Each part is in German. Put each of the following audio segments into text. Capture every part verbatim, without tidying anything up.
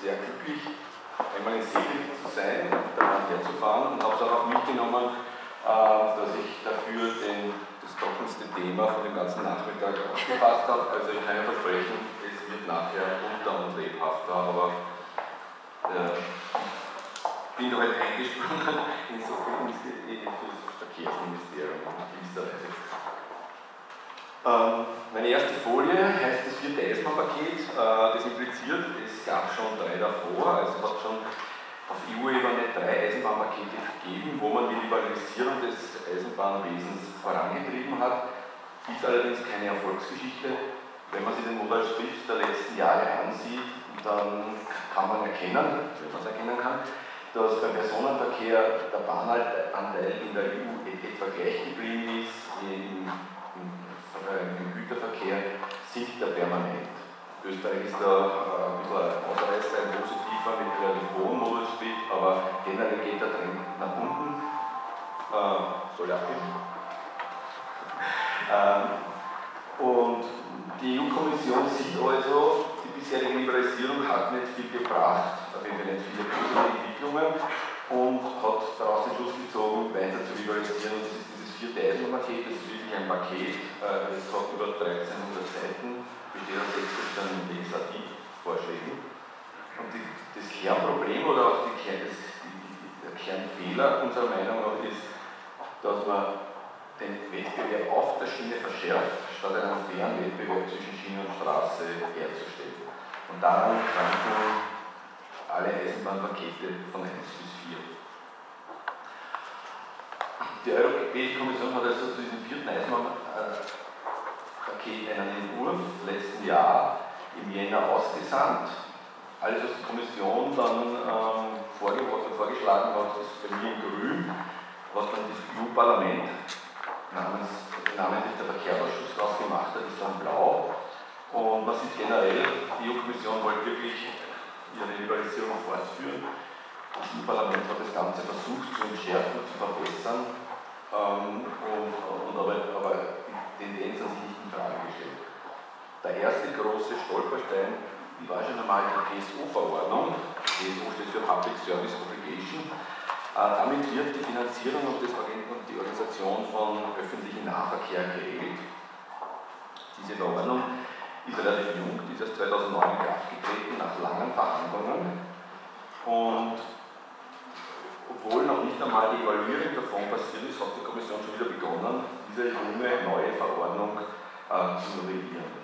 sehr glücklich, einmal in Seefeld zu sein, mit der Bahn herzufahren und habe es auch auf mich genommen, dass ich dafür den, das trockenste Thema von dem ganzen Nachmittag aufgefasst habe. Also ich kann ja versprechen, es wird nachher munter und lebhafter, aber äh, ich bin heute eingesprungen in so ins Verkehrsministerium in gewisser Weise. Ähm, meine erste Folie heißt das vierte Eisenbahnpaket. Äh, das impliziert, es gab schon drei davor, also es hat schon auf E U-Ebene drei Eisenbahnpakete gegeben, wo man die Liberalisierung des Eisenbahnwesens vorangetrieben hat. Ist allerdings keine Erfolgsgeschichte. Wenn man sich den Modal Split der letzten Jahre ansieht, dann kann man erkennen, wenn man es erkennen kann, dass beim Personenverkehr der Bahnanteil in der E U etwa gleich geblieben ist. Im, im, im Güterverkehr sinkt er permanent. Österreich ist da äh, ein bisschen ein Ausreißer, ein positiver mit relativ hohem Modal Split, aber generell geht der Trend nach unten. Äh, soll abgehen. ähm, und die E U-Kommission sieht also, die bisherige Liberalisierung hat nicht viel gebracht, auf jeden Fall nicht viele positive Entwicklungen und hat daraus den Schluss gezogen, weiter zu liberalisieren. Und das ist dieses vierte Eisenbahnpaket, das ist wirklich ein Paket, äh, das hat über dreizehnhundert Seiten, besteht aus sechs verschiedenen Legislativvorschlägen. Und die, das Kernproblem oder auch die Kern, das, die, die, der Kernfehler unserer Meinung nach ist, dass man den Wettbewerb auf der Schiene verschärft, statt einen fairen Wettbewerb zwischen Schiene und Straße herzustellen. Und daran kranken alle Eisenbahnpakete von eins bis vier. Die Europäische Kommission hat also zu diesem vierten Eisenbahnpaket einen Entwurf letzten Jahr im Jänner ausgesandt. Alles, was die Kommission dann ähm, vorgeschlagen hat, ist bei mir in grün, was dann das E U-Parlament namens, namentlich der Verkehrsausschuss daraus gemacht hat, ist dann blau. Und man sieht generell, die E U-Kommission wollte wirklich ihre Liberalisierung fortführen. Das E U-Parlament hat das Ganze versucht zu entschärfen, zu verbessern, ähm, und, und aber, aber die Tendenz hat sich nicht in Frage gestellt. Der erste große Stolperstein war schon einmal die P S O-Verordnung. P S O steht für Public Service Obligation. Äh, damit wird die Finanzierung und, das, und die Organisation von öffentlichem Nahverkehr geregelt. Diese Verordnung ist relativ jung, die ist erst zweitausendneun in Kraft getreten, nach langen Verhandlungen. Und obwohl noch nicht einmal die Evaluierung davon passiert ist, hat die Kommission schon wieder begonnen, diese junge, neue Verordnung äh, zu revidieren.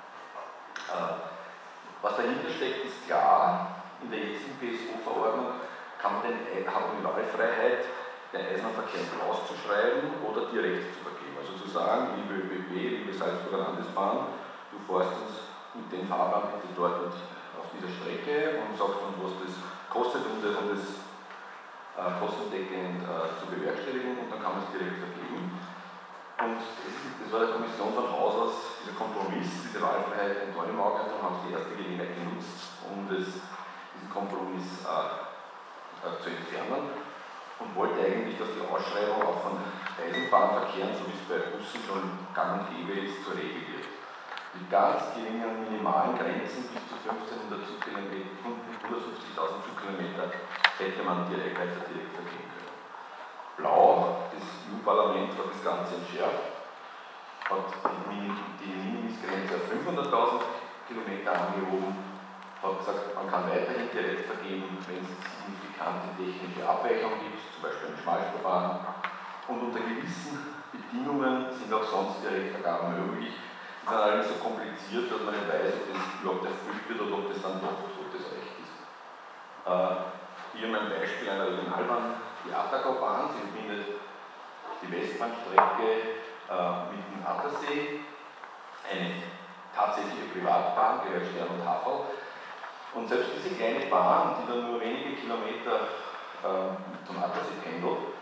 Äh, was dahinter steckt, ist klar. In der jetzigen P S O-Verordnung kann man den, hat man die Wahlfreiheit, den Eisenbahnverkehr auszuschreiben oder direkt zu vergeben. Also zu sagen, liebe ÖBB, liebe Salzburger Landesbahn, du fährst uns mit dem Fahrbahn bitte dort auf dieser Strecke und sagst uns, was das kostet, um das, um das äh, kostendeckend äh, zu bewerkstelligen, und dann kann man es direkt vergeben. Und das, ist, das war der Kommission von Haus aus dieser Kompromiss, diese Wahlfreiheit ein Dorn im Auge, und dann haben sie die erste Gelegenheit genutzt, um das, diesen Kompromiss äh, äh, zu entfernen, und wollte eigentlich, dass die Ausschreibung auch von Eisenbahnverkehren, so wie es bei Bussen schon gang und gäbe ist, zur Regel wird. Mit ganz geringen minimalen Grenzen bis zu fünfzehnhundert Zugkilometer, hundertfünfzigtausend Zugkilometer hätte man direkt, weiter direkt vergeben können. Blau, das E U-Parlament hat das Ganze entschärft, hat die, die Minimisgrenze auf fünfhunderttausend Kilometer angehoben, hat gesagt, man kann weiterhin direkt vergeben, wenn es signifikante technische Abweichungen gibt, zum Beispiel eine Schmalspurbahn, und unter gewissen Bedingungen sind auch sonst Direktvergaben möglich. Das ist allerdings so kompliziert, dass man nicht weiß, ob das überhaupt erfüllt wird oder ob das dann doch totes Recht ist. Äh, hier mein Beispiel einer Regionalbahn, die Attagau-Bahn. Sie verbindet die Westbahnstrecke äh, mit dem Attersee, eine tatsächliche Privatbahn, gehört Stern und Haferl. Und selbst diese kleine Bahn, die dann nur wenige Kilometer äh, zum Attersee pendelt,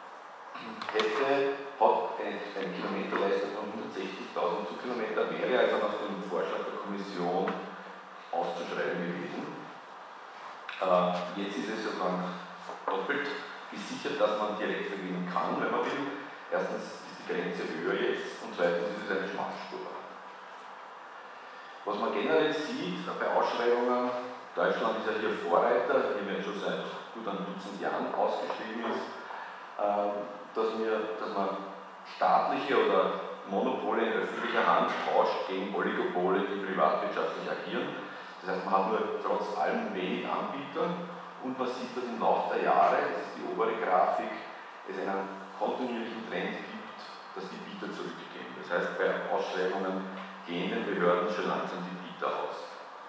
hätte, hat eine, eine Kilometerleistung von hundertsechzigtausend Zugkilometer, wäre also nach dem Vorschlag der Kommission auszuschreiben gewesen. Äh, jetzt ist es sozusagen doppelt gesichert, dass man direkt vergeben kann, wenn man will. Erstens ist die Grenze höher jetzt und zweitens ist es eine Schmalspurbahn. Was man generell sieht bei Ausschreibungen, Deutschland ist ja hier Vorreiter, hier schon seit gut einem Dutzend Jahren ausgeschrieben ist, dass, wir, dass man staatliche oder Monopole in öffentlicher Hand tauscht gegen Oligopole, die privatwirtschaftlich agieren. Das heißt, man hat nur trotz allem wenig Anbieter und man sieht, dass im Laufe der Jahre, das ist die obere Grafik, es einen kontinuierlichen Trend gibt, dass die Bieter zurückgehen. Das heißt, bei Ausschreibungen gehen den Behörden schon langsam die Bieter aus.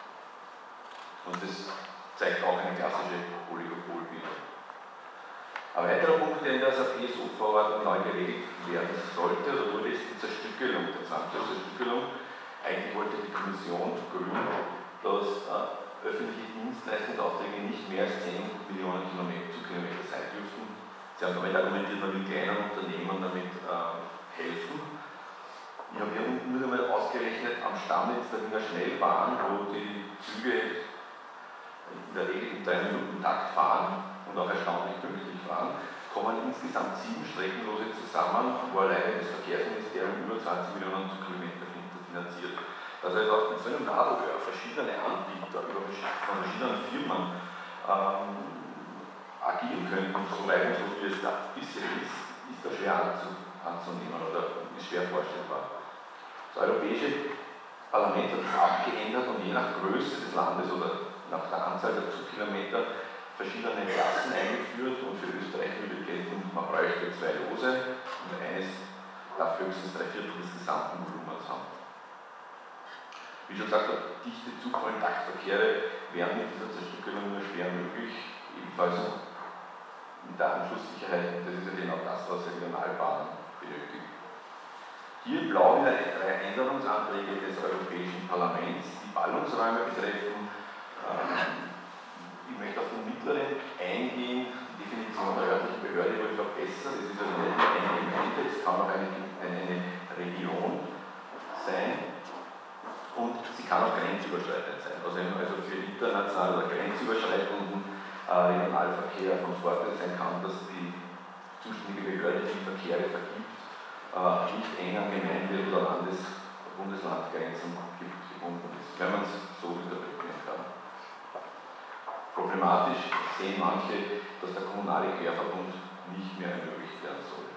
Und das zeigt auch eine klassische Oligopolbildung. Ein weiterer Punkt, der in der S A P-Verordnung neu geregelt werden sollte oder wurde, ist die Zerstückelung der Zerstückelung. Eigentlich wollte die Kommission gründen, dass äh, öffentliche Dienstleistungsaufträge nicht mehr als zehn Millionen Kilometer, Zugkilometer sein dürften. Sie haben damit argumentiert, man will kleinen Unternehmen damit äh, helfen. Ich habe hier unten nur einmal ausgerechnet, am Stammnetz der Wiener Schnellbahn, wo die Züge in der Regel im drei Minuten Takt fahren und auch erstaunlich pünktlich fahren, kommen insgesamt sieben Streckenlose zusammen, wo alleine das Verkehrsministerium über zwanzig Millionen Kilometer finanziert. Das heißt, auch mit so einem Nadelöhr verschiedene Anbieter über von verschiedenen Firmen ähm, agieren können und so reibungslos wie es da bisher ist, ist da schwer anzunehmen oder ist schwer vorstellbar. Das Europäische Parlament hat das abgeändert und je nach Größe des Landes oder nach der Anzahl der Zugkilometer verschiedene Klassen eingeführt und für Österreich würde gelten, man bräuchte zwei Lose und eines darf höchstens drei Viertel des gesamten Volumens haben. Wie schon gesagt, dichte zugvollen Taktverkehre wären mit dieser Zerstückelung nur schwer möglich, ebenfalls mit der Anschlusssicherheit, das ist ja genau das, was Regionalbahnen benötigen. Hier in Blau wieder drei Änderungsanträge des Europäischen Parlaments, die Ballungsräume betreffen. Ich möchte auf den mittleren eingehen. Die Definition der örtlichen Behörde wurde verbessert. Es ist also nicht nur eine Gemeinde, es kann auch eine, eine, eine Region sein und sie kann auch grenzüberschreitend sein. Also, also für international oder grenzüberschreitenden äh, Regionalverkehr von Vorteil sein kann, dass die zuständige Behörde, die Verkehre vergibt, äh, nicht eng an Gemeinde- oder Landes- oder Bundeslandgrenzen gebunden ist, wenn man es so interpretieren kann. Problematisch sehen manche, dass der kommunale Querverbund nicht mehr ermöglicht werden soll.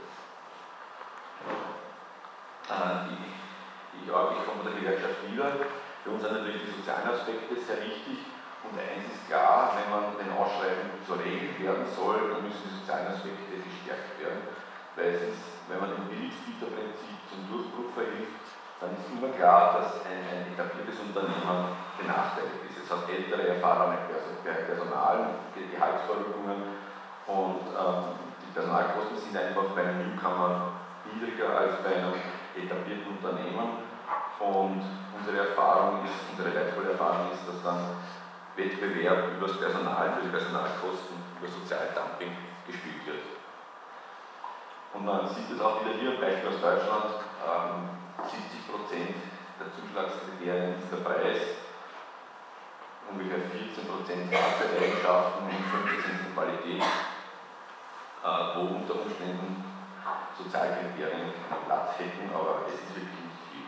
Äh, ich, ich, ich komme von der Gewerkschaft wieder. Für uns sind natürlich die sozialen Aspekte sehr wichtig. Und eins ist klar, wenn man den Ausschreibungen zur Regel werden soll, dann müssen die sozialen Aspekte gestärkt werden. Weil es ist, wenn man dem Billigspieterprinzip zum Durchbruch verhilft, dann ist immer klar, dass ein, ein etabliertes Unternehmen benachteiligt ist. Es hat ältere, erfahrene Personal, Gehaltsverrückungen und ähm, die Personalkosten sind einfach bei einem Newcomer niedriger als bei einem etablierten Unternehmen. Und unsere Erfahrung ist, unsere wertvolle Erfahrung ist, dass dann Wettbewerb über das Personal, über die Personalkosten, über Sozialdumping gespielt wird. Und man sieht es auch wieder hier, Beispiel aus Deutschland, ähm, siebzig Prozent der Zuschlagskriterien ist der Preis, ungefähr vierzehn Prozent Fahrzeugeigenschaften und fünfzehn Prozent Qualität, äh, wo unter Umständen Sozialkriterien einen Platz hätten, aber es ist wirklich nicht viel.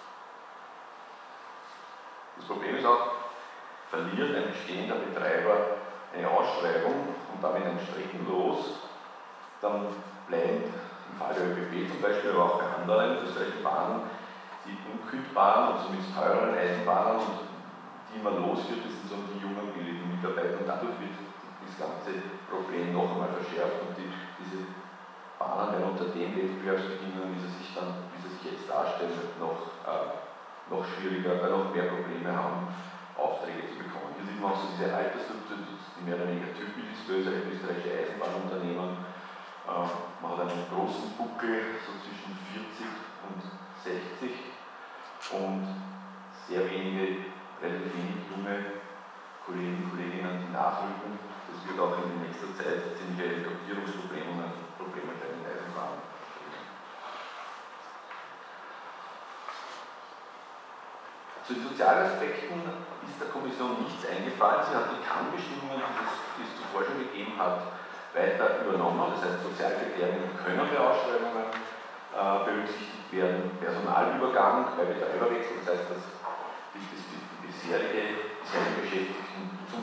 Das Problem ist auch, verliert ein bestehender Betreiber eine Ausschreibung und damit ein Streckenlos, dann bleiben im Fall der ÖBB zum Beispiel, aber auch bei anderen österreichischen Bahnen, die unkündbaren und somit teureren Eisenbahnen, und die man los wird, das sind so die jungen, billigen Mitarbeiter, und dadurch wird das ganze Problem noch einmal verschärft und die, diese Bahnen werden unter den Wettbewerbsbedingungen, wie sie sich dann, wie sie sich jetzt darstellen, noch, äh, noch schwieriger, weil noch mehr Probleme haben, Aufträge zu bekommen. Hier sieht man auch so diese Altersstruktur, die mehr oder weniger typisch ist für österreichische Eisenbahnunternehmen. Man hat einen großen Buckel, so zwischen vierzig und sechzig, und sehr wenige, relativ wenig junge Kollegen und Kolleginnen, die nachrücken. Das wird auch in nächster Zeit ziemliche Rekrutierungsprobleme und Probleme bei den Eisenbahnen. Zu den Sozialaspekten ist der Kommission nichts eingefallen. Sie hat die Kann-Bestimmungen, die es zuvor schon gegeben hat, weiter übernommen. Das heißt, Sozialkriterien können bei Ausschreibungen äh, berücksichtigt werden. Personalübergang bei Betreiberwechsel, das heißt, dass die, die, die bisherige, bisherige Beschäftigten zum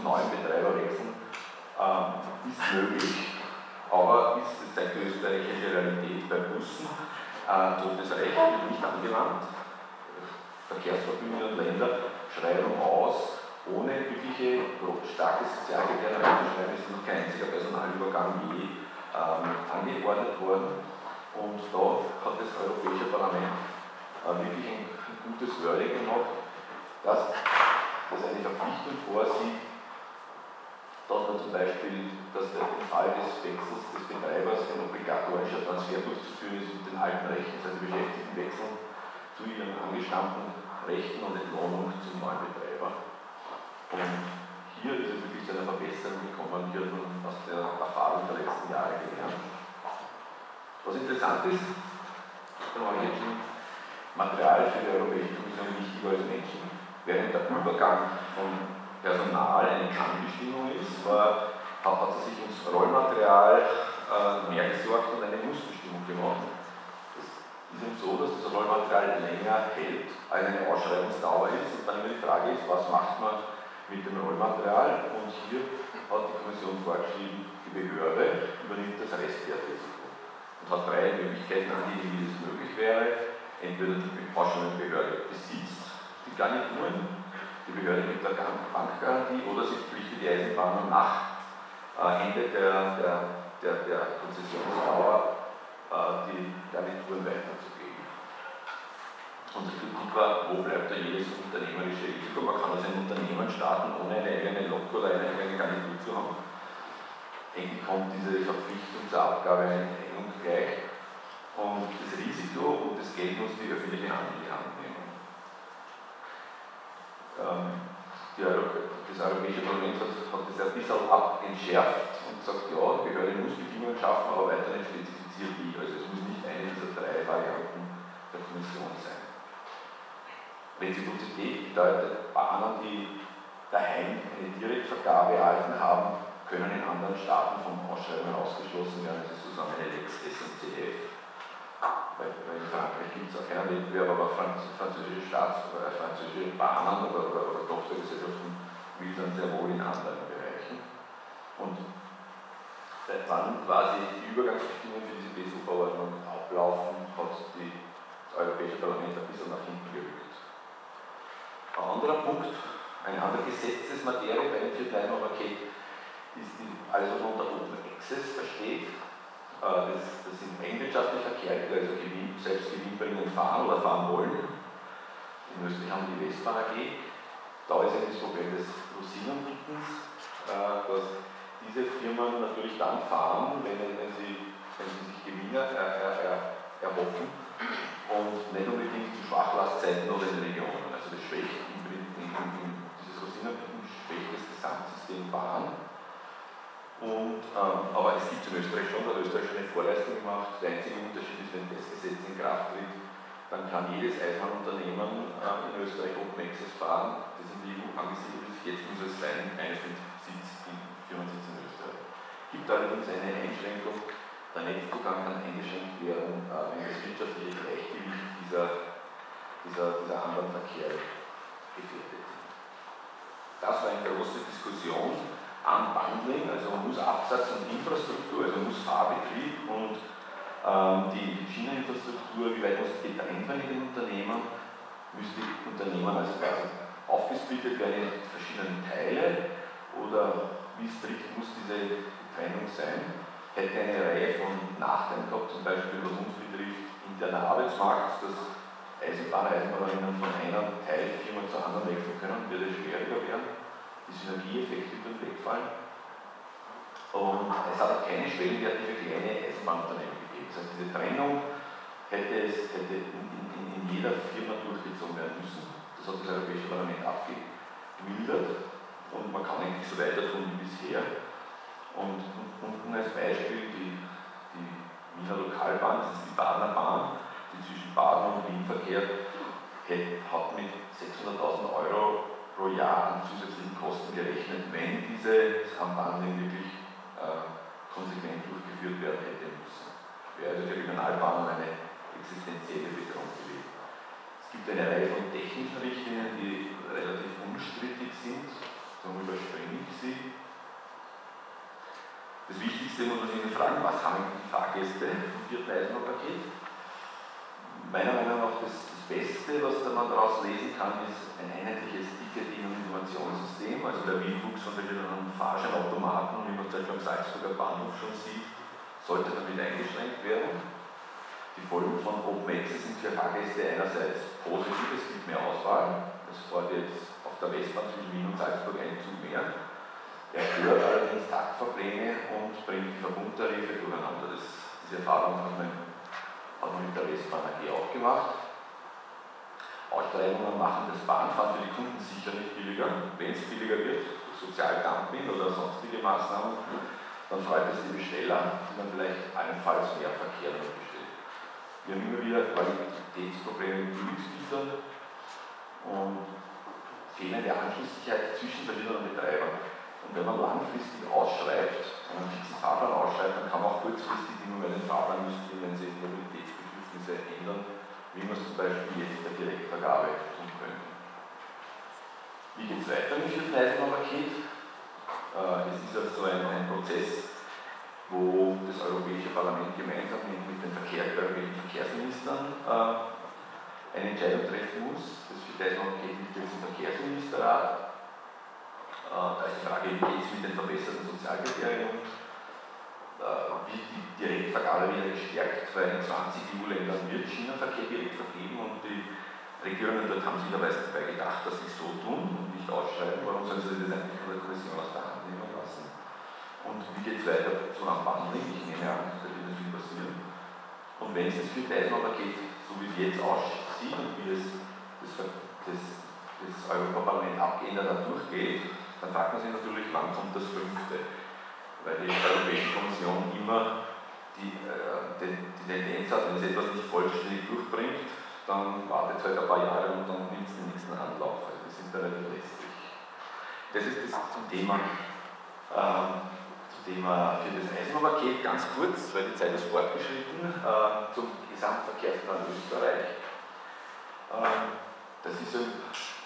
möglich, aber ist, das zeigt die österreichische Realität bei Bussen, äh, totes Recht wird nicht angewandt. Verkehrsverbünde und Länder schreiben aus, ohne wirkliche starke Sozialkriterien reinzuschreiben, ist noch kein einziger Personalübergang je ähm, angeordnet worden. Und da hat das Europäische Parlament äh, wirklich ein, ein gutes Wording gemacht, dass das eine Verpflichtung vorsieht, dass man zum Beispiel, dass der, im Fall des Wechsels des Betreibers ein obligatorischer Transfer durchzuführen ist mit den alten Rechten, das heißt die Beschäftigten wechseln zu ihren angestammten Rechten und Entlohnung zum neuen Betreiber. Und hier ist es wirklich zu einer Verbesserung gekommen, hier hat man aus der Erfahrung der letzten Jahre gelernt. Was interessant ist, dann habe ich jetzt schon Material für die Europäische Kommission wichtiger als Menschen. Während der Übergang von Personal eine Kannbestimmung ist, war, hat, hat sie sich ums Rollmaterial äh, mehr gesorgt und eine Mussbestimmung gemacht. Es ist eben so, dass das Rollmaterial länger hält, als eine Ausschreibungsdauer ist. Und dann immer die Frage ist, was macht man mit dem Rollmaterial? Und hier hat die Kommission vorgeschrieben, die Behörde übernimmt das Restwertrisiko und hat drei Möglichkeiten angegeben, wie das möglich wäre. Entweder die Ausschreibungsbehörde besitzt die Garnituren, die Behörde gibt eine Bankgarantie oder sie verpflichtet die Eisenbahner nach äh, Ende der, der, der, der Konzessionsdauer äh, die Garnituren weiterzugeben. Und die Kritik war, wo bleibt da jedes unternehmerische Risiko? Man kann also ein Unternehmen starten, ohne eine eigene Lok oder eine eigene Garnitur zu haben. Eigentlich kommt diese Verpflichtung zur Abgabe einer Eignung gleich. Und das Risiko und das Geld muss die öffentliche Hand in die Hand nehmen. Ähm, die Euro, das Europäische Parlament hat, hat das ein bisschen ab entschärft und gesagt, ja, die Behörde muss Bedingungen schaffen, aber weiter nicht spezifiziert wie. Also es muss nicht eine dieser drei Varianten der Kommission sein. Reziprozität bedeutet, Bahnen, die daheim eine Direktvergabe erhalten haben, können in anderen Staaten vom Ausschreiben ausgeschlossen werden. Das ist sozusagen eine Lex S N C F. Weil, weil in Frankreich gibt es auch keinen Wettbewerb, aber Franz, französische Staats-, oder französische Bahnen oder, oder, oder Tochtergesellschaften will dann sehr wohl in anderen Bereichen. Und dann quasi die Übergangsbestimmungen für diese B S U-Verordnung ablaufen, hat die, das Europäische Parlament ein bisschen nach hinten gerückt. Ein anderer Punkt, eine andere Gesetzesmaterie bei dem Vierteiler-Paket ist die, alles, was man unter Open Access versteht. Das, das sind eigenwirtschaftliche Verkehr, die also Gewinn, selbst gewinnbringend fahren oder fahren wollen. In Österreich haben wir die Westbahn A G. Da ist ja das Problem des Rosinenpickens, dass diese Firmen natürlich dann fahren, wenn, wenn, sie, wenn sie sich Gewinne er, er, er, erhoffen und nicht unbedingt zu Schwachlastzeiten oder in Regionen. Also das schwächt im, im, im, dieses Rosinenpicken schwächt das Gesamtsystem Bahn. Und, ähm, aber es gibt in Österreich schon, da hat Österreich schon eine Vorleistung gemacht. Der einzige Unterschied ist, wenn das Gesetz in Kraft tritt, dann kann jedes Eisenbahnunternehmen äh, in Österreich Open Access fahren, das in die E U angesiedelt ist. Jetzt muss es sein, eines mit Sitz in, Firmensitz in Österreich. Es gibt allerdings eine Einschränkung, der Netzzugang kann eingeschränkt werden, äh, wenn das wirtschaftliche Gleichgewicht dieser, dieser, dieser anderen Verkehre gefährdet ist. Das war eine große Diskussion. Unbundling, also man muss Absatz und Infrastruktur, also man muss Fahrbetrieb und ähm, die Schieneninfrastruktur, wie weit muss es getrennt werden in den Unternehmen, müsste die Unternehmen also quasi aufgesplittet werden in verschiedene Teile oder wie strikt muss diese Trennung sein. Hätte eine Reihe von Nachteilen gehabt, zum Beispiel was uns betrifft, interner Arbeitsmarkt, dass Eisenbahner, Eisenbahnerinnen von einer Teilfirma zur anderen wechseln können, würde es schwieriger werden. Die Synergieeffekte würden wegfallen. Und es hat auch keine Schwellenwerte für kleine Eisenbahnunternehmen gegeben. Das heißt, diese Trennung hätte, es, hätte in, in, in jeder Firma durchgezogen werden müssen. Das hat das Europäische Parlament abgemildert. Und man kann eigentlich so weiter tun wie bisher. Und unten als Beispiel die, die Wiener Lokalbahn, das ist die Badener Bahn, die zwischen Baden und Wien verkehrt, hat mit sechshunderttausend Euro pro Jahr an zusätzlichen Kosten gerechnet, wenn dieses Unbundling wirklich äh, konsequent durchgeführt werden hätte müssen. Wäre also für Regionalbahnen eine existenzielle Bedrohung gewesen. Es gibt eine Reihe von technischen Richtlinien, die relativ unstrittig sind, darum überspringe ich sie. Das Wichtigste muss man sich fragen, was haben die Fahrgäste vom vierten Eisenbahnpaket? Meiner Meinung nach das, das Beste, was man daraus lesen kann, ist ein einheitliches Ticketing- und Informationssystem, also der Wildwuchs von verschiedenen Fahrscheinautomaten, wie man zum Beispiel am Salzburger Bahnhof schon sieht, sollte damit eingeschränkt werden. Die Folgen von Open Access sind für Fahrgäste einerseits positiv, es gibt mehr Auswahl, das fährt jetzt auf der Westbahn zwischen Wien und Salzburg ein Zug mehr. Er stört allerdings Taktprobleme und bringt die Verbundtarife durcheinander. Das, diese Erfahrung hat man, hat man mit der Westbahn A G auch gemacht. Ausschreibungen machen das Bahnfahren für die Kunden sicher nicht billiger. Wenn es billiger wird, Sozialdumping oder sonstige Maßnahmen, dann freut es die Besteller, die dann vielleicht allenfalls mehr Verkehr damit bestellen. Wir haben immer wieder Qualitätsprobleme mit Billigspielern und fehlende Anschlusssicherheit zwischen verschiedenen Betreibern. Und wenn man langfristig ausschreibt, einen fixen Fahrplan ausschreibt, dann kann man auch kurzfristig immer mehr den Fahrplan justieren, wenn sich Mobilitätsbedürfnisse ändern, wie man es zum Beispiel jetzt bei Direktvergabe tun könnte. Wie geht es weiter im vierten Eisenbahnpaket? Äh, es ist also so ein, ein Prozess, wo das Europäische Parlament gemeinsam mit, mit den Verkehr, europäischen Verkehrsministern äh, eine Entscheidung treffen muss. Das vierte Eisenbahnpaket liegt jetzt im Verkehrsministerrat. Da ist die Frage, wie geht es mit den verbesserten Sozialkriterien um, wie die Direktvergabe wieder gestärkt, weil in zwanzig E U-Ländern wird Schienenverkehr direkt vergeben und die Regierungen dort haben sicherweise dabei gedacht, dass sie es so tun und nicht ausschreiben. Warum sollen sie das eigentlich von der Kommission aus der Hand nehmen lassen? Und wie geht es weiter zu Unbundling? Ich nehme an, da wird viel passieren. Und wenn es das vierte Eisenbahnpaket, so wie es jetzt aussieht und wie es das, das, das Europaparlament abgeändert hat, durchgeht, dann fragt man sich natürlich, wann kommt das fünfte? Weil die Europäische Kommission immer die, äh, die, die Tendenz hat, wenn sie etwas nicht vollständig durchbringt, dann wartet es halt ein paar Jahre und dann nimmt es den nächsten Anlauf. Also wir sind da relativ lästig. Das ist das zum Thema, ähm, zum Thema für das Eisenbahnpaket. Ganz kurz, weil die Zeit ist fortgeschritten, äh, zum Gesamtverkehrsplan Österreich. Ähm, das ist ein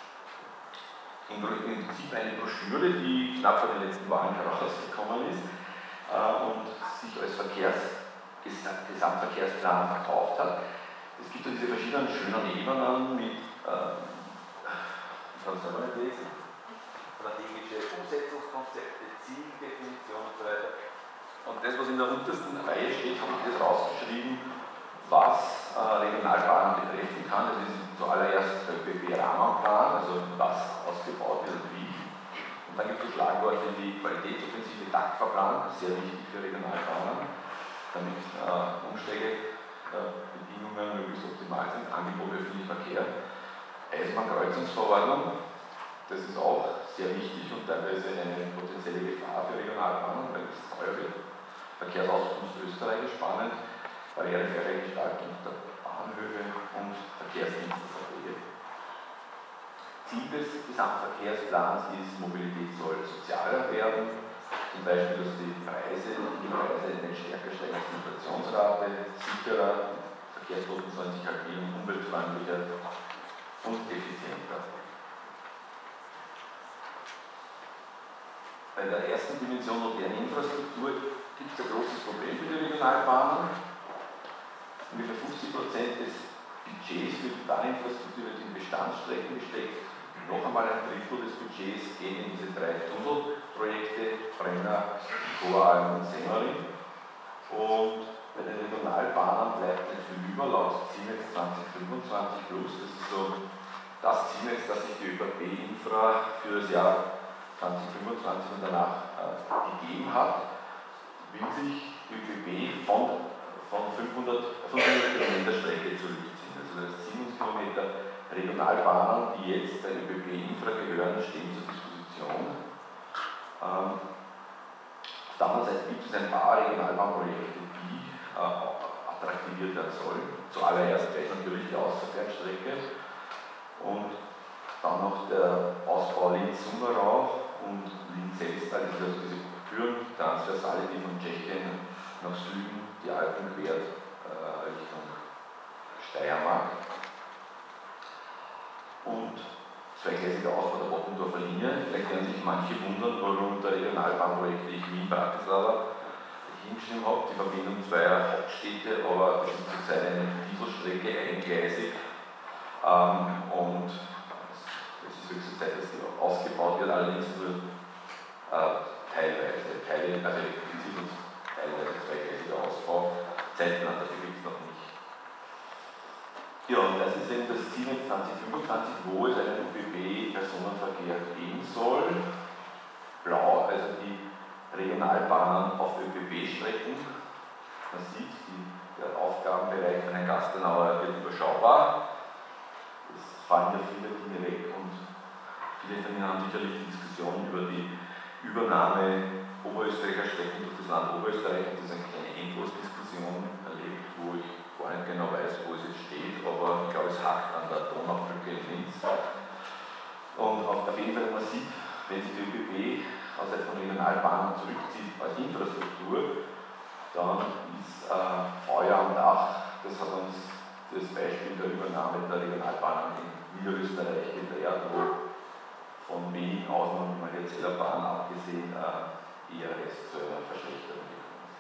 im Prinzip eine Broschüre, die knapp vor den letzten Wahlen herausgekommen ist äh, und sich als Verkehrs, Gesamtverkehrsplan verkauft hat. Es gibt ja diese verschiedenen schönen Ebenen mit, äh, ich kann es aber nicht lesen, strategische Umsetzungskonzepte, Zieldefinition und so weiter. Und das, was in der untersten Reihe steht, habe ich das rausgeschrieben, was äh, Regionalbahnen betreffen kann. Das ist zuallererst der Ö P B-Rahmenplan, also was ausgebaut wird und wie. Und dann gibt es Schlagworte wie Qualitätsoffensive, Taktfahrplan, sehr wichtig für Regionalbahnen, damit äh, Umsteigebedingungen äh, möglichst optimal sind, Angebot öffentlicher Verkehr. Eisenbahnkreuzungsverordnung, das ist auch sehr wichtig und teilweise eine potenzielle Gefahr für Regionalbahnen, weil es teuer wird. Verkehrsauskunft Österreich ist spannend. Barrierefreie Gestaltung der Bahnhöfe und Verkehrsdienstverträge. Ziel des Gesamtverkehrsplans ist, Mobilität soll sozialer werden, zum Beispiel, dass die Preise, die Preise eine stärker steigende Inflationsrate, sicherer, Verkehrsflotten sollen sich halbieren, umweltfreundlicher und effizienter. Bei der ersten Dimension moderne Infrastruktur gibt es ein großes Problem für die Regionalbahnen. Ungefähr fünfzig Prozent des Budgets für die Bahninfrastruktur wird in Bestandsstrecken gesteckt. Noch einmal ein Drittel des Budgets gehen in diese drei Tunnelprojekte, Brenner, Vorarlberg und Semmering. Und bei den Regionalbahnen bleibt nicht viel über, laut Zielnetz zwanzig fünfundzwanzig plus. Das ist so das Zielnetz, das sich die Ö P B-Infra für das Jahr zwanzig fünfundzwanzig und danach äh, gegeben hat, will sich die Ö P B von von fünfhundert Kilometer Strecke zurückziehen. Also das heißt, siebenhundert Kilometer Regionalbahnen, die jetzt der Ö P B-Infra gehören, stehen zur Disposition. Ähm, auf der anderen Seite gibt es ein paar Regionalbahnprojekte, die äh, attraktiviert werden sollen. Zuallererst gleich natürlich die Außerfernstrecke und dann noch der Ausbau Linz-Summerau und Linz-Selztal, das ist also diese Türentransversale, die von Tschechien nach Süden die Alpen quert äh, Richtung Steiermark. Und zweigleisiger Ausbau der Bottendorfer Linie. Vielleicht werden sich manche wundern, warum der Regionalbahnprojekt ich Wien-Bratislava hingeschrieben habe, die Verbindung zweier Hauptstädte, aber das ist zurzeit eine Dieselstrecke eingleisig ähm, und es ist höchste Zeit, dass die ausgebaut wird, allerdings nur äh, teilweise, Teile, also elektrifiziert und teilweise zweigleisiger Ausbau. Zeitplan dafür gibt es noch nicht. Ja, und das ist eben das Ziel mit zwanzig fünfundzwanzig, wo es einen ÖBB-Personenverkehr geben soll. Blau, also die Regionalbahnen auf ÖBB-Strecken. Man sieht, die, der Aufgabenbereich von Herrn Gastenauer wird überschaubar. Es fallen ja viele Dinge weg und viele von Ihnen haben sicherlich die Diskussion über die Übernahme oberösterreicher Strecken durch das Land Oberösterreich. Das ist eigentlich eine Endlosdiskussion erlebt, wo ich gar nicht genau weiß, wo es jetzt steht, aber ich glaube, es hakt an der Donaubrücke in Linz. Und auf jeden Fall, man sieht, wenn sich die ÖBB also von Regionalbahnen zurückzieht als Infrastruktur, dann ist äh, Feuer am Dach, das hat uns das Beispiel der Übernahme der Regionalbahnen in Niederösterreich gelehrt, wo von wenigen Ausnahmen von der Zellerbahn abgesehen äh, eher es zu einer Verschlechterung gekommen ist.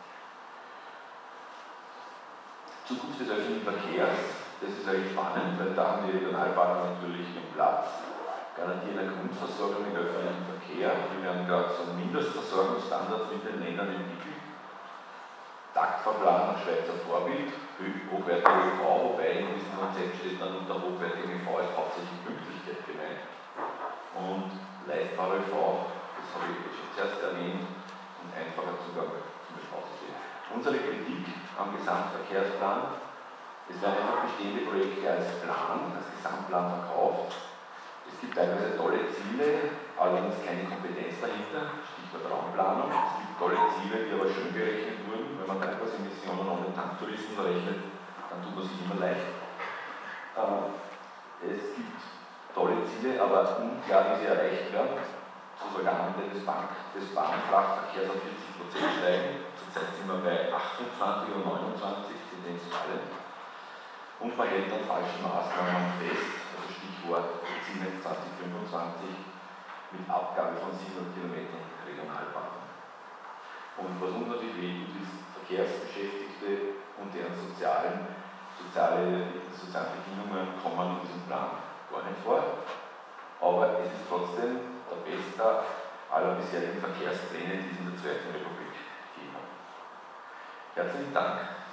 Zukunft des öffentlichen Verkehrs, das ist eigentlich spannend, weil da haben die Regionalbahnen natürlich den Platz, garantieren eine Grundversorgung im öffentlichen Verkehr. Wir werden gerade so Mindestversorgungsstandards mit den Ländern entwickelt. Taktfahrplan nach Schweizer Vorbild, hochwertige ÖV, wobei in diesem Konzept steht dann unter hochwertigen ÖV ist hauptsächlich Pünktlichkeit gemeint. Und leistbarer ÖV, das habe ich schon zuerst erwähnt, und einfacher Zugang zum ÖV-System. Unsere Kritik am Gesamtverkehrsplan, es werden einfach bestehende Projekte als Plan, als Gesamtplan verkauft. Es gibt teilweise tolle Ziele, allerdings keine Kompetenz dahinter, Stichwort Raumplanung. Es gibt tolle Ziele, die aber schön gerechnet wurden. Wenn man Treibhausemissionen ohne Tanktouristen verrechnet, dann tut man sich immer leicht. Es gibt tolle Ziele, aber unklar, wie sie erreicht werden. So soll der Anteil des, Bank, des Bahnfrachtverkehrs auf vierzig Prozent steigen. Zurzeit sind wir bei achtundzwanzig oder neunundzwanzig, Tendenz fallend. Und man hält an falschen Maßnahmen fest. Stichwort Ziel zwanzig fünfundzwanzig mit Abgabe von siebenhundert Kilometern Regionalbahnen. Und was uns natürlich wehtut, ist Verkehrsbeschäftigte und deren sozialen, soziale, sozialen Bedingungen kommen in diesem Plan gar nicht vor. Aber es ist trotzdem der beste aller bisherigen Verkehrspläne, die es in der Zweiten Republik gegeben hat. Herzlichen Dank.